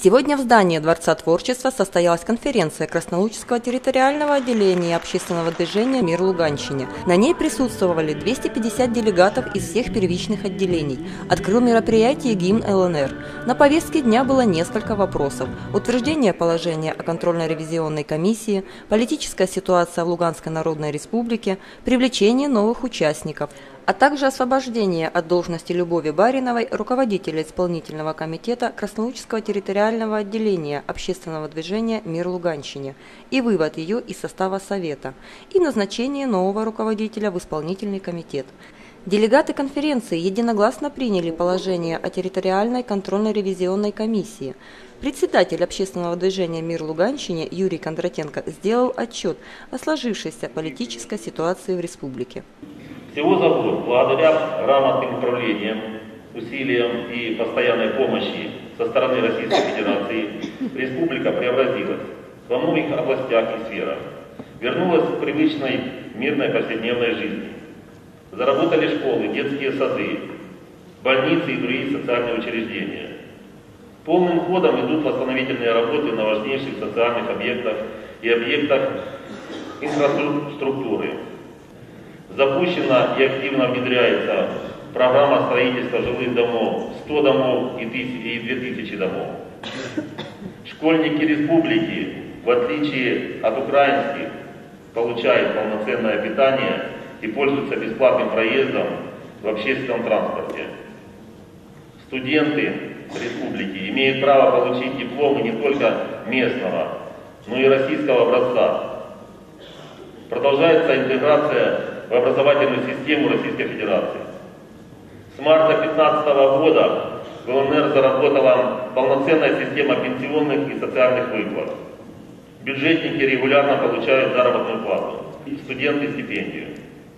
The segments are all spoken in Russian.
Сегодня в здании Дворца творчества состоялась конференция Краснолучского территориального отделения общественного движения «Мир Луганщине». На ней присутствовали 250 делегатов из всех первичных отделений. Открыл мероприятие гимн ЛНР. На повестке дня было несколько вопросов. Утверждение положения о контрольно-ревизионной комиссии, политическая ситуация в Луганской Народной Республике, привлечение новых участников, а также освобождение от должности Любови Бариновой, руководителя исполнительного комитета Краснолучского территориального отделения общественного движения «Мир Луганщине» и вывод ее из состава Совета, и назначение нового руководителя в исполнительный комитет. Делегаты конференции единогласно приняли положение о территориальной контрольно-ревизионной комиссии. Председатель общественного движения «Мир Луганщине» Юрий Кондратенко сделал отчет о сложившейся политической ситуации в республике. Всего за год, благодаря грамотным управлениям, усилиям и постоянной помощи со стороны Российской Федерации, республика преобразилась во многих областях и сферах, вернулась к привычной мирной повседневной жизни. Заработали школы, детские сады, больницы и другие социальные учреждения. Полным ходом идут восстановительные работы на важнейших социальных объектах и объектах инфраструктуры. Запущена и активно внедряется программа строительства жилых домов, 100 домов и 2000 домов. Школьники республики, в отличие от украинских, получают полноценное питание и пользуются бесплатным проездом в общественном транспорте. Студенты республики имеют право получить дипломы не только местного, но и российского образца. Продолжается интеграция в образовательную систему Российской Федерации. С марта 2015 года в ЛНР заработала полноценная система пенсионных и социальных выплат. Бюджетники регулярно получают заработную плату, студенты стипендию.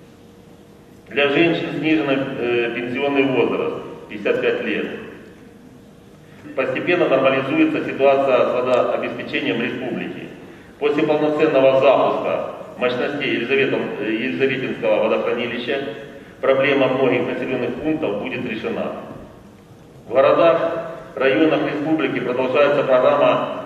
Для женщин снижен пенсионный возраст 55 лет. Постепенно нормализуется ситуация с водообеспечением республики. После полноценного запуска мощностей Елизаветинского водохранилища проблема многих населенных пунктов будет решена. В городах, районах республики продолжается программа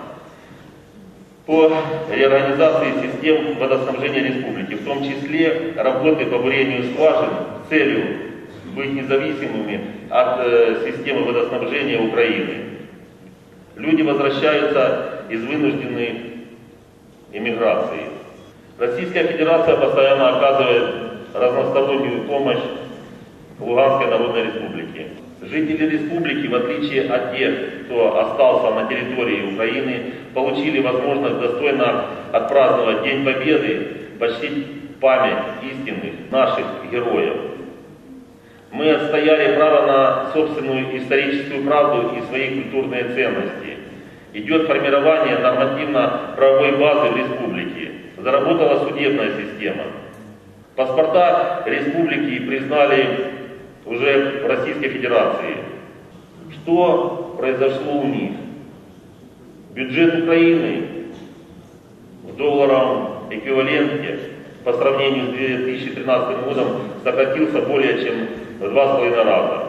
по реорганизации систем водоснабжения республики, в том числе работы по бурению скважин с целью быть независимыми от системы водоснабжения Украины. Люди возвращаются из вынужденной эмиграции. Российская Федерация постоянно оказывает разностороннюю помощь Луганской Народной Республике. Жители республики, в отличие от тех, кто остался на территории Украины, получили возможность достойно отпраздновать День Победы, почтить память истинных наших героев. Мы отстояли право на собственную историческую правду и свои культурные ценности. Идет формирование нормативно-правовой базы в республике. Заработала судебная система. Паспорта республики признали уже в Российской Федерации. Что произошло у них? Бюджет Украины в долларовом эквиваленте по сравнению с 2013 годом сократился более чем в 2,5 раза.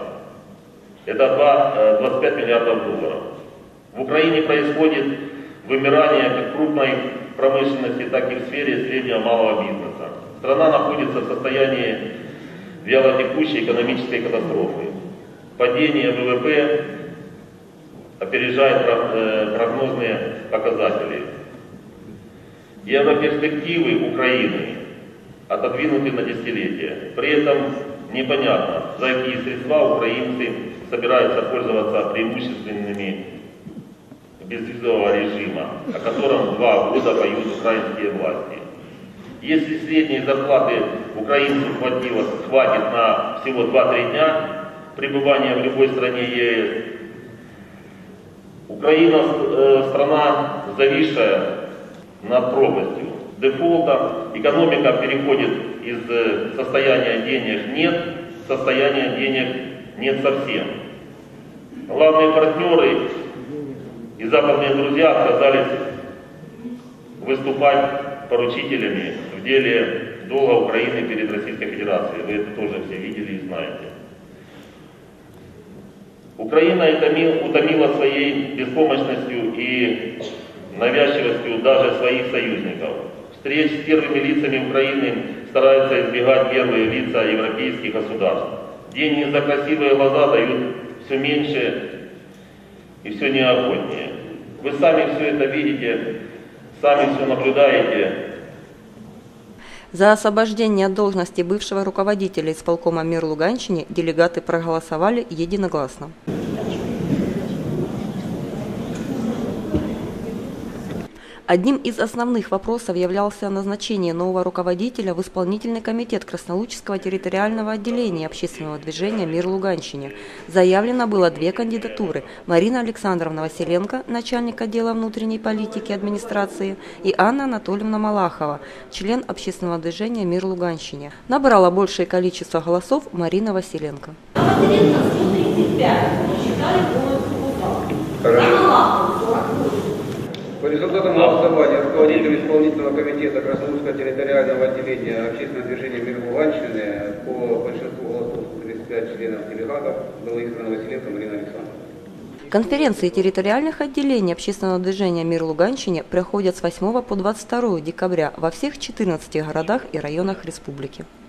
Это 25 миллиардов долларов. В Украине происходит вымирание как крупной промышленности, так и в сфере среднего и малого бизнеса. Страна находится в состоянии вялотекущей экономической катастрофы. Падение ВВП опережает прогнозные показатели. Европерспективы Украины отодвинуты на десятилетия. При этом непонятно, за какие средства украинцы собираются пользоваться преимущественными безвизового режима, о котором 2 года поют украинские власти. Если средней зарплаты украинцев хватит на всего 2-3 дня пребывания в любой стране ЕС, Украина страна, зависшая над пропастью дефолта, экономика переходит из состояния денег нет в состояние денег нет совсем. Главные партнеры и западные друзья отказались выступать поручителями в деле долга Украины перед Российской Федерацией. Вы это тоже все видели и знаете. Украина утомила своей беспомощностью и навязчивостью даже своих союзников. Встреч с первыми лицами Украины стараются избегать первые лица европейских государств. Деньги за красивые глаза дают все меньше и все неохотнее. Вы сами все это видите, сами все наблюдаете. За освобождение от должности бывшего руководителя исполкома МИР Луганщине делегаты проголосовали единогласно. Одним из основных вопросов являлся назначение нового руководителя в исполнительный комитет Краснолучского территориального отделения общественного движения «Мир Луганщине». Заявлено было 2 кандидатуры – Марина Александровна Василенко, начальник отдела внутренней политики и администрации, и Анна Анатольевна Малахова, член общественного движения «Мир Луганщине». Набрала большее количество голосов Марина Василенко. По результатам голосования руководителем исполнительного комитета Краснолучского территориального отделения общественного движения «Мир Луганщины» по большинству голосов 35 членов делегатов была избрана Василенко Марина Александровна. Конференции территориальных отделений общественного движения «Мир Луганщине» проходят с 8 по 22 декабря во всех 14 городах и районах республики.